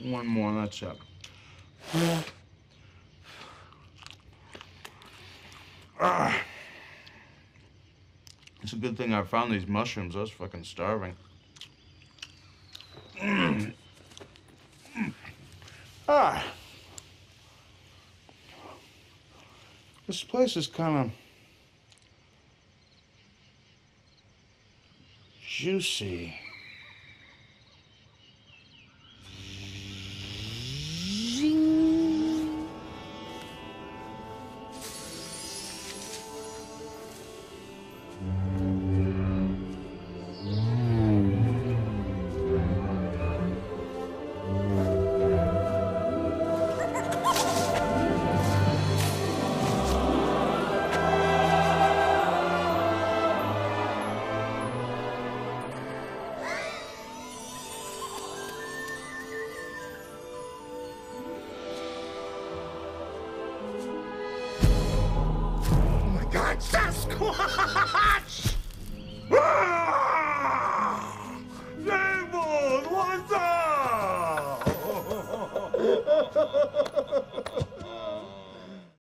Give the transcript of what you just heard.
One more, that's it. It's a good thing I found these mushrooms. I was fucking starving. This place is kind of juicy. God, Sasquatch!